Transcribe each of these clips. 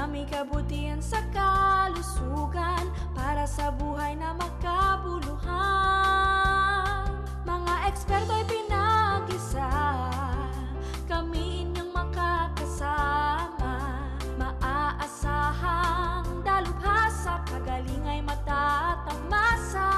may kabutihan sa kalusugan para sa buhay na makabuluhan. Mga eksperto ay pinag-isa, kami inyong makakasama. Maaasahang dalubhasa, kagaling ay matatamasa.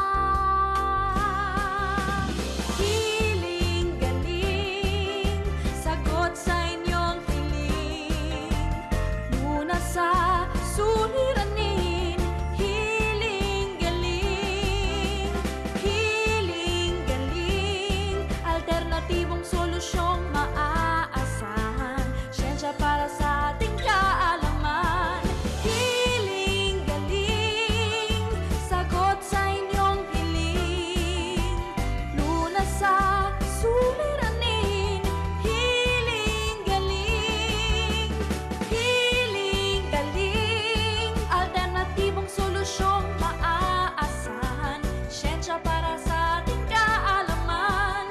Hiling galing, sagot sa inyong hiling. Muna sa suliranin, hiling galing. Hiling galing, alternatibong solusyong maaasahan. Siyensya para sa ating kaalaman. Hiling galing, sagot sa inyong hiling. Lunas sa suliranin, hiling galing. Hiling galing, alternatibong solusyong maaasahan. Siyensya para sa ating kaalaman.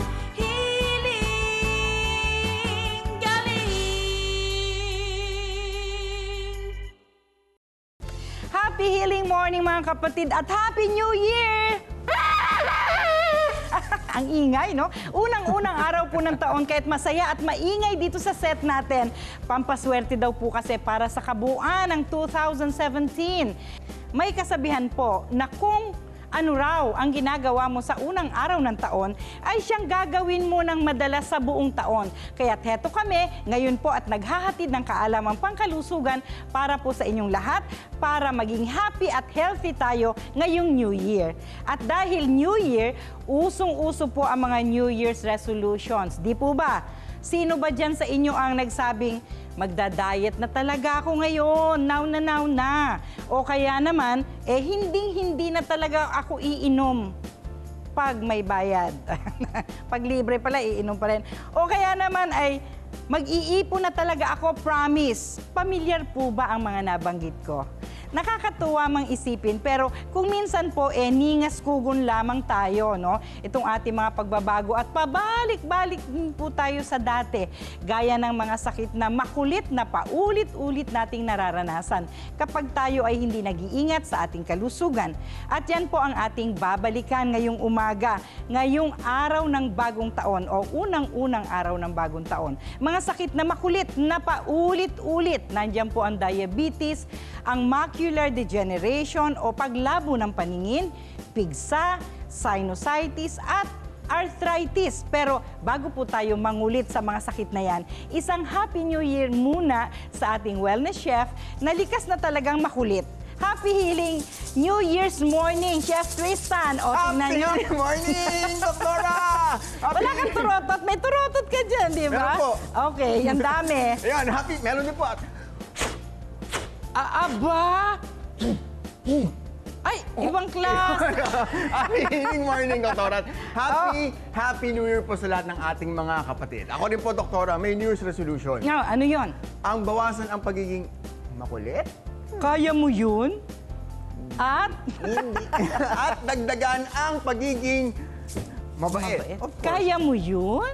Hiling galing. Happy healing morning mga kapatid at Happy New Year! Ang ingay, no? Unang-unang araw po ng taon, kahit masaya at maingay dito sa set natin. Pampaswerte daw po kasi para sa kabuuan ng 2017. May kasabihan po na kung ano raw ang ginagawa mo sa unang araw ng taon, ay siyang gagawin mo ng madalas sa buong taon. Kaya't heto kami ngayon po at naghahatid ng kaalamang pangkalusugan para po sa inyong lahat, para maging happy at healthy tayo ngayong New Year. At dahil New Year, usong-uso po ang mga New Year's resolutions. Di po ba? Sino ba dyan sa inyo ang nagsabing, magda-diet na talaga ako ngayon, now na. O kaya naman, hindi na talaga ako iinom pag may bayad. Pag libre pala, iinom pa rin. O kaya naman ay, mag-iipon na talaga ako, promise. Pamilyar po ba ang mga nabanggit ko? Nakakatuwa mang isipin, pero kung minsan po, ningas kugon lamang tayo, no? Itong ating mga pagbabago at pabalik-balik din po tayo sa dati. Gaya ng mga sakit na makulit na paulit-ulit nating nararanasan kapag tayo ay hindi nag-iingat sa ating kalusugan. At yan po ang ating babalikan ngayong umaga, ngayong araw ng bagong taon o unang-unang araw ng bagong taon. Mga sakit na makulit na paulit-ulit. Nandiyan po ang diabetes, ang macular degeneration o paglabo ng paningin, pigsa, sinusitis at arthritis. Pero bago po tayo mangulit sa mga sakit na yan, isang Happy New Year muna sa ating wellness chef na likas na talagang makulit. Happy Healing New Year's morning, Chef Tristan. O, Happy New morning, Doktora! Wala kang turotot. May turotot ka dyan, di ba? Meron po. Okay, yan dami. Ayan, happy. Meron din po. Aba! Ay, ibang class! Happy healing morning, Doktora. Happy New Year po sa lahat ng ating mga kapatid. Ako din po, Doktora, may New Year's resolution. Ano yon? Ang bawasan ang pagiging makulit. Kaya mo yun? At? Hindi. At dagdagan ang pagiging mabait. Of course. Kaya mo yun?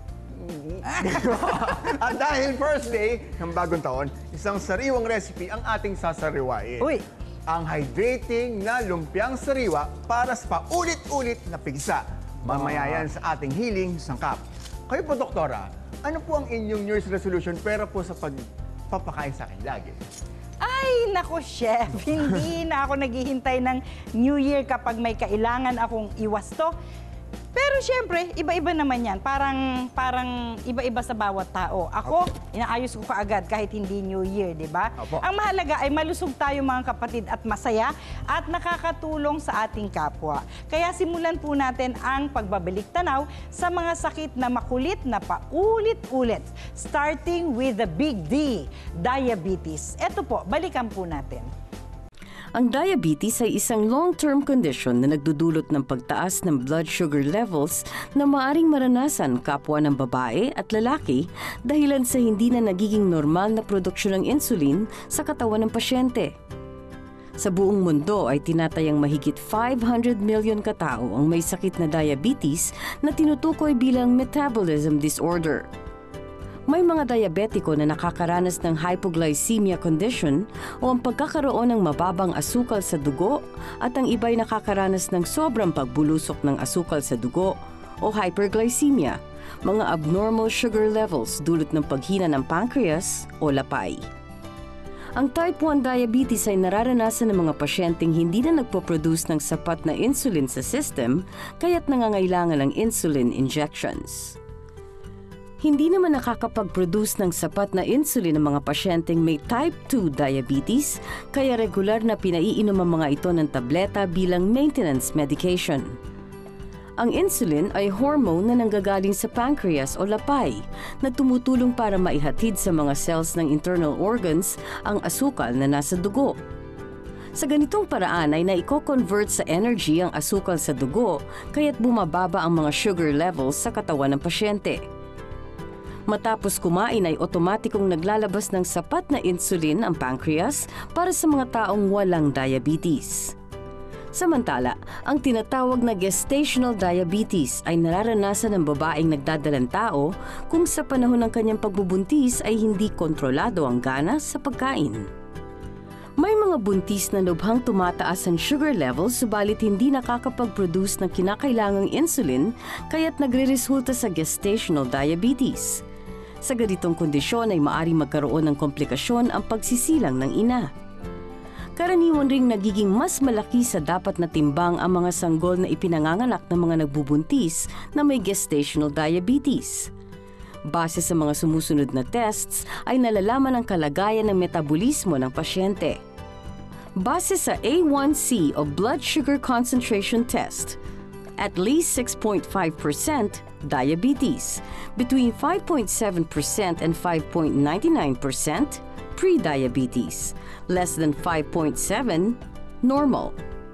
At dahil first day ng bagong taon, isang sariwang recipe ang ating sasariwain. Uy! Ang hydrating na lumpiang sariwa para sa paulit-ulit na pigsa. Mamaya yan sa ating healing sangkap. Kayo po, Doktora, ano po ang inyong New Year's resolution pero po sa pagpapakain sa akin lagi? Ay, nako, Chef. Hindi na ako naghihintay ng New Year kapag may kailangan akong iwasto. Pero syempre, iba-iba naman yan. Parang iba-iba sa bawat tao. Ako, inaayos ko kaagad kahit hindi New Year, di ba? Ang mahalaga ay malusog tayo mga kapatid at masaya at nakakatulong sa ating kapwa. Kaya simulan po natin ang pagbabalik tanaw sa mga sakit na makulit na paulit-ulit. Starting with the big D, diabetes. Ito po, balikan po natin. Ang diabetes ay isang long-term condition na nagdudulot ng pagtaas ng blood sugar levels na maaring maranasan kapwa ng babae at lalaki dahilan sa hindi na nagiging normal na produksyon ng insulin sa katawan ng pasyente. Sa buong mundo ay tinatayang mahigit 500 million katao ang may sakit na diabetes na tinutukoy bilang metabolism disorder. May mga diabetiko na nakakaranas ng hypoglycemia condition o ang pagkakaroon ng mababang asukal sa dugo at ang iba'y nakakaranas ng sobrang pagbulusok ng asukal sa dugo o hyperglycemia, mga abnormal sugar levels dulot ng paghina ng pancreas o lapay. Ang type 1 diabetes ay nararanasan ng mga pasyenteng hindi na nagpo-produce ng sapat na insulin sa system kaya't nangangailangan ng insulin injections. Hindi naman nakakapag-produce ng sapat na insulin ang mga pasyenteng may type 2 diabetes, kaya regular na pinaiinom ang mga ito ng tableta bilang maintenance medication. Ang insulin ay hormone na nanggagaling sa pancreas o lapay na tumutulong para maihatid sa mga cells ng internal organs ang asukal na nasa dugo. Sa ganitong paraan ay naiko-convert sa energy ang asukal sa dugo kaya't bumababa ang mga sugar levels sa katawan ng pasyente. Matapos kumain ay otomatikong naglalabas ng sapat na insulin ang pancreas para sa mga taong walang diabetes. Samantala, ang tinatawag na gestational diabetes ay nararanasan ng babaeng nagdadalang tao kung sa panahon ng kanyang pagbubuntis ay hindi kontrolado ang gana sa pagkain. May mga buntis na lubhang tumataas ang sugar levels subalit hindi nakakapag-produce ng kinakailangang insulin kaya't nagreresulta sa gestational diabetes. Sa ganitong kondisyon ay maaaring magkaroon ng komplikasyon ang pagsisilang ng ina. Karaniwan ring nagiging mas malaki sa dapat na timbang ang mga sanggol na ipinanganganak ng mga nagbubuntis na may gestational diabetes. Base sa mga sumusunod na tests ay nalalaman ang kalagayan ng metabolismo ng pasyente. Base sa A1C o blood sugar concentration test, at least 6.5% diabetes, between 5.7% and 5.99% pre-diabetes, less than 5.7 normal.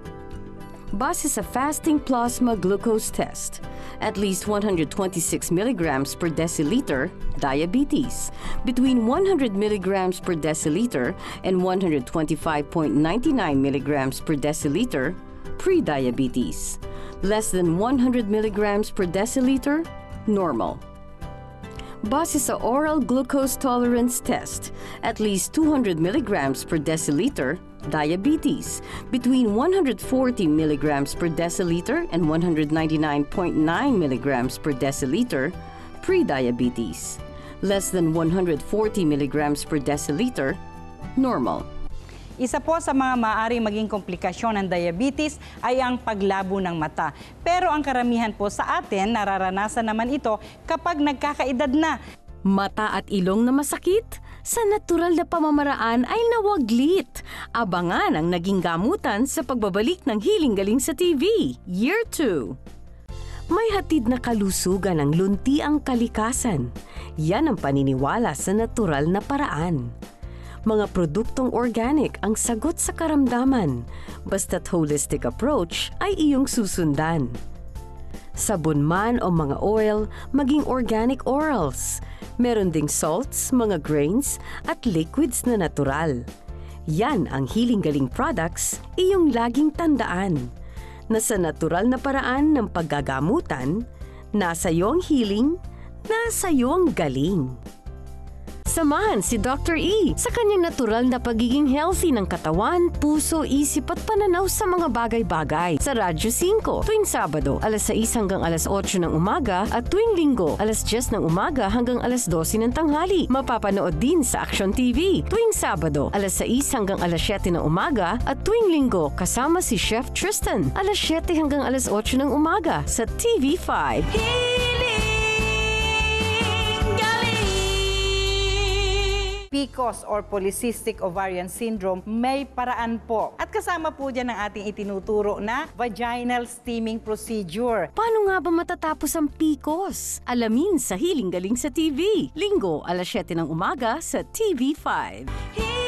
Base sa fasting plasma glucose test, at least 126 milligrams per deciliter diabetes, between 100 milligrams per deciliter and 125.99 milligrams per deciliter pre-diabetes, less than 100 milligrams per deciliter, normal. Base sa oral glucose tolerance test, at least 200 milligrams per deciliter, diabetes, between 140 milligrams per deciliter and 199.9 milligrams per deciliter, pre-diabetes, less than 140 milligrams per deciliter, normal. Isa po sa mga maaaring maging komplikasyon ng diabetes ay ang paglabo ng mata. Pero ang karamihan po sa atin, nararanasan naman ito kapag nagkakaedad na. Mata at ilong na masakit? Sa natural na pamamaraan ay nawaglit. Abangan ang naging gamutan sa pagbabalik ng Hiling Galing sa TV, Year 2. May hatid na kalusugan ang luntiang kalikasan. Yan ang paniniwala sa natural na paraan. Mga produktong organic ang sagot sa karamdaman, basta't holistic approach ay iyong susundan. Sabon man o mga oil, maging organic orals. Meron ding salts, mga grains, at liquids na natural. Yan ang Hiling Galing products, iyong laging tandaan. Na sa natural na paraan ng paggagamutan, nasa iyo ang healing, nasa iyo ang galing. Samahan si Dr. E sa kanyang natural na pagiging healthy ng katawan, puso, isip at pananaw sa mga bagay-bagay sa Radyo 5 tuwing Sabado alas 6 hanggang alas 8 ng umaga at tuwing Linggo alas 10 ng umaga hanggang alas 12 ng tanghali. Mapapanood din sa Action TV tuwing Sabado alas 6 hanggang alas 7 ng umaga at tuwing Linggo kasama si Chef Tristan alas 7 hanggang alas 8 ng umaga sa TV5. PCOS or Polycystic Ovarian Syndrome, may paraan po. At kasama po dyan ang ating itinuturo na vaginal steaming procedure. Paano nga ba matatapos ang PCOS? Alamin sa Hiling Galing sa TV. Linggo, alas 7 ng umaga sa TV5.